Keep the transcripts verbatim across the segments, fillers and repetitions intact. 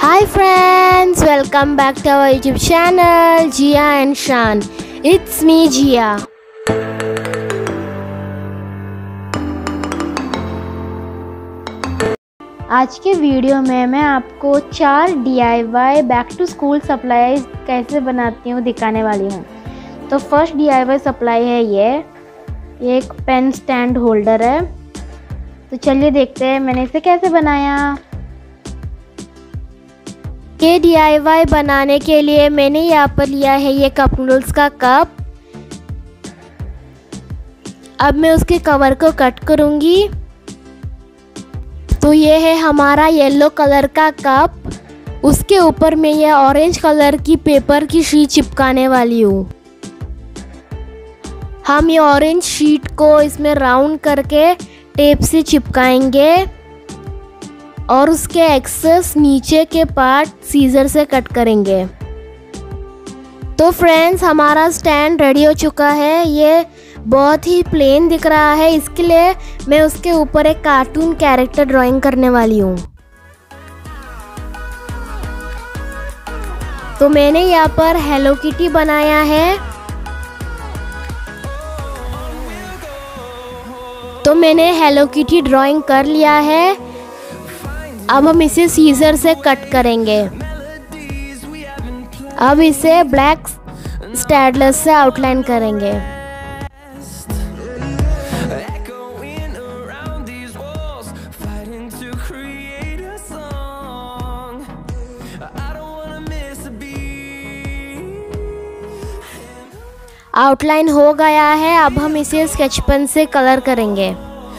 Hi friends, welcome back to our YouTube channel Jia and Shan. It's me Jia. आज के video में मैं आपको चार D I Y back to school supplies कैसे बनाती हूँ दिखाने वाली हूँ। तो first D I Y supply है ये ये एक पेन स्टैंड होल्डर है। तो चलिए देखते हैं मैंने इसे कैसे बनाया। ये डी आई वाई बनाने के लिए मैंने यहाँ पर लिया है ये कप नूडल्स का कप। अब मैं उसके कवर को कट करूँगी। तो ये है हमारा येलो कलर का कप। उसके ऊपर मैं ये ऑरेंज कलर की पेपर की शीट चिपकाने वाली हूँ। हम ये ऑरेंज शीट को इसमें राउंड करके टेप से चिपकाएंगे और उसके एक्सेस नीचे के पार्ट सीजर से कट करेंगे। तो फ्रेंड्स हमारा स्टैंड रेडी हो चुका है। ये बहुत ही प्लेन दिख रहा है, इसके लिए मैं उसके ऊपर एक कार्टून कैरेक्टर ड्राइंग करने वाली हूँ। तो मैंने यहाँ पर हेलो किटी बनाया है। तो मैंने हेलो किटी ड्राइंग कर लिया है। अब हम इसे सीजर से कट करेंगे। अब इसे ब्लैक स्टैडलर से आउटलाइन करेंगे। आउटलाइन हो गया है। अब हम इसे स्केच पेन से कलर करेंगे।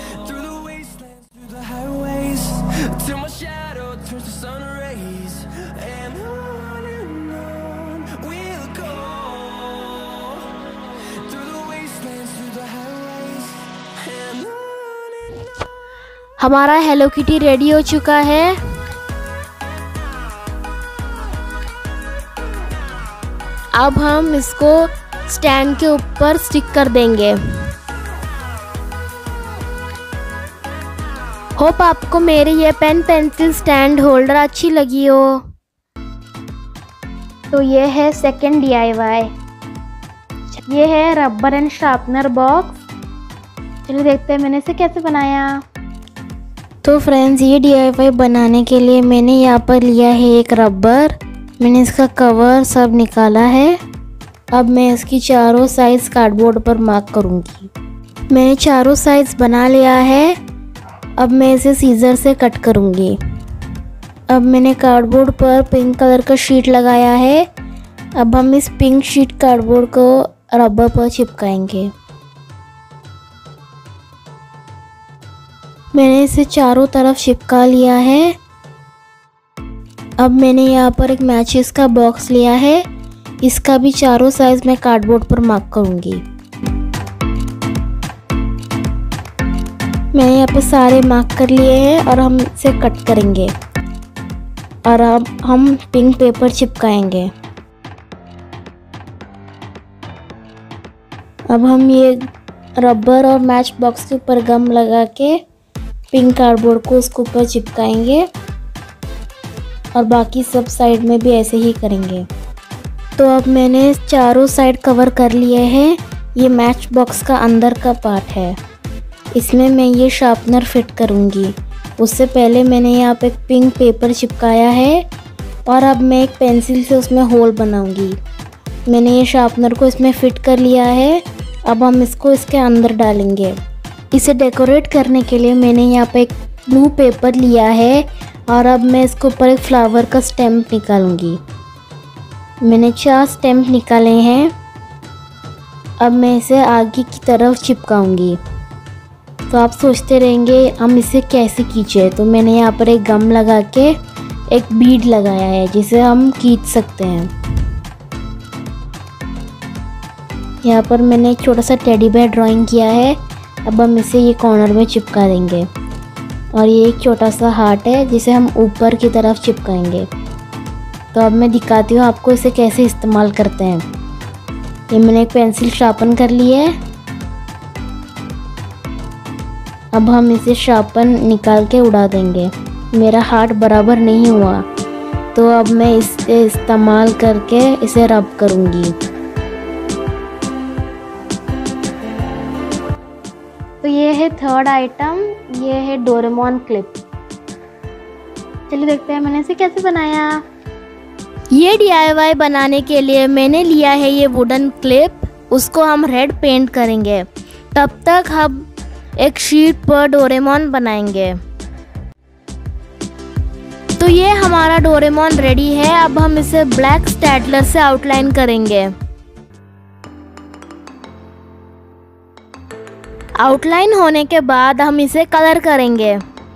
हमारा हेलो किटी रेडी हो चुका है। अब हम इसको स्टैंड के ऊपर स्टिक कर देंगे। होप आपको मेरी ये पेन पेंसिल स्टैंड होल्डर अच्छी लगी हो। तो ये है सेकंड डी आई वाई। ये है रबर एंड शार्पनर बॉक्स। चलिए देखते हैं मैंने इसे कैसे बनाया। तो फ्रेंड्स ये डी आई वाई बनाने के लिए मैंने यहाँ पर लिया है एक रबर। मैंने इसका कवर सब निकाला है। अब मैं इसकी चारों साइज कार्डबोर्ड पर मार्क करूँगी। मैंने चारों साइज बना लिया है। अब मैं इसे सीजर से कट करूँगी। अब मैंने कार्डबोर्ड पर पिंक कलर का शीट लगाया है। अब हम इस पिंक शीट कार्डबोर्ड को रबर पर चिपकाएंगे। मैंने इसे चारों तरफ चिपका लिया है। अब मैंने यहाँ पर एक मैचेस का बॉक्स लिया है। इसका भी चारों साइज मैं कार्डबोर्ड पर मार्क करूँगी। मैंने यहाँ पे सारे मार्क कर लिए हैं और हम इसे कट करेंगे और अब हम पिंक पेपर चिपकाएंगे। अब हम ये रबर और मैच बॉक्स के ऊपर गम लगा के पिंक कार्डबोर्ड को उसके ऊपर चिपकाएंगे और बाकी सब साइड में भी ऐसे ही करेंगे। तो अब मैंने चारों साइड कवर कर लिए हैं। ये मैच बॉक्स का अंदर का पार्ट है। इसमें मैं ये शार्पनर फिट करूँगी। उससे पहले मैंने यहाँ पे एक पिंक पेपर चिपकाया है और अब मैं एक पेंसिल से उसमें होल बनाऊँगी। मैंने ये शार्पनर को इसमें फिट कर लिया है। अब हम इसको इसके अंदर डालेंगे। इसे डेकोरेट करने के लिए मैंने यहाँ पे एक ब्लू पेपर लिया है और अब मैं इसके ऊपर एक फ्लावर का स्टेम्प निकालूंगी। मैंने चार स्टेम्प निकाले हैं। अब मैं इसे आगे की तरफ चिपकाऊंगी। तो आप सोचते रहेंगे हम इसे कैसे खींचे। तो मैंने यहाँ पर एक गम लगा के एक बीड लगाया है जिसे हम खींच सकते हैं। यहाँ पर मैंने एक छोटा सा टेडी बेयर ड्राइंग किया है। अब हम इसे ये कॉर्नर में चिपका देंगे और ये एक छोटा सा हार्ट है जिसे हम ऊपर की तरफ चिपकाएंगे। तो अब मैं दिखाती हूँ आपको इसे कैसे इस्तेमाल करते हैं। ये मैंने एक पेंसिल शार्पन कर ली है। अब हम इसे शार्पन निकाल के उड़ा देंगे। मेरा हार्ट बराबर नहीं हुआ तो अब मैं इसे इस्तेमाल करके इसे रब करूँगी। तो ये है थर्ड आइटम, ये है डोरेमोन क्लिप। चलिए देखते हैं मैंने इसे कैसे बनाया। ये डी आई वाई बनाने के लिए मैंने लिया है ये वुडन क्लिप, उसको हम रेड पेंट करेंगे। तब तक हम एक शीट पर डोरेमोन बनाएंगे। तो ये हमारा डोरेमोन रेडी है। अब हम इसे ब्लैक स्टैडलर से आउटलाइन करेंगे। आउटलाइन होने के बाद हम इसे कलर करेंगे।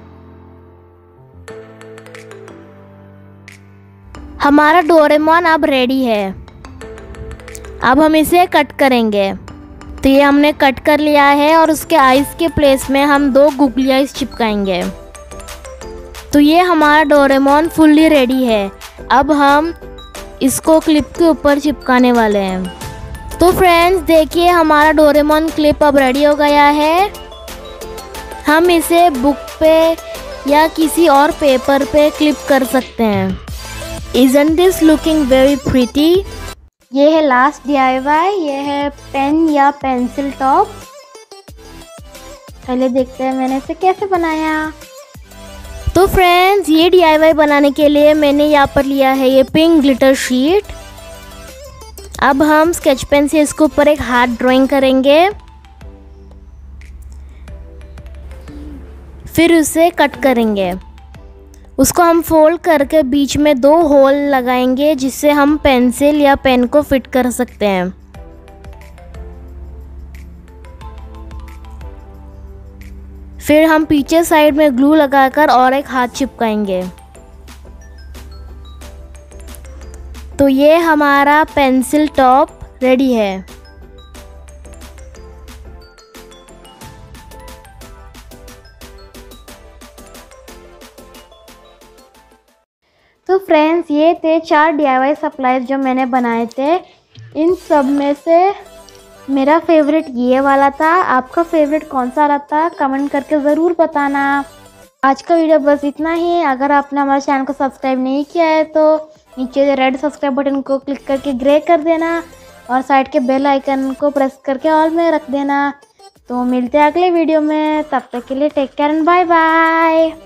हमारा डोरेमोन अब रेडी है। अब हम इसे कट करेंगे। तो ये हमने कट कर लिया है और उसके आइज़ के प्लेस में हम दो गुगली आइज़ चिपकाएंगे। तो ये हमारा डोरेमोन फुल्ली रेडी है। अब हम इसको क्लिप के ऊपर चिपकाने वाले हैं। तो फ्रेंड्स देखिए हमारा डोरेमोन क्लिप अब रेडी हो गया है। हम इसे बुक पे या किसी और पेपर पे क्लिप कर सकते हैं। Isn't this looking very pretty? ये है लास्ट डी आई वाई, ये है पेन या पेंसिल टॉप। पहले देखते हैं मैंने इसे कैसे बनाया। तो फ्रेंड्स ये डी आई वाई बनाने के लिए मैंने यहाँ पर लिया है ये पिंक ग्लिटर शीट। अब हम स्केच पेन से इसके ऊपर एक हार्ट ड्राइंग करेंगे, फिर उसे कट करेंगे। उसको हम फोल्ड करके बीच में दो होल लगाएंगे जिससे हम पेंसिल या पेन को फिट कर सकते हैं। फिर हम पीछे साइड में ग्लू लगाकर और एक हाथ चिपकाएंगे। तो ये हमारा पेंसिल टॉप रेडी है। तो फ्रेंड्स ये थे चार डी आई वाई सप्लाईज जो मैंने बनाए थे। इन सब में से मेरा फेवरेट ये वाला था। आपका फेवरेट कौन सा रहा था कमेंट करके ज़रूर बताना। आज का वीडियो बस इतना ही। अगर आपने हमारे चैनल को सब्सक्राइब नहीं किया है तो नीचे रेड सब्सक्राइब बटन को क्लिक करके ग्रे कर देना और साइड के बेल आइकन को प्रेस करके ऑल में रख देना। तो मिलते हैं अगले वीडियो में, तब तक के लिए take care and bye bye.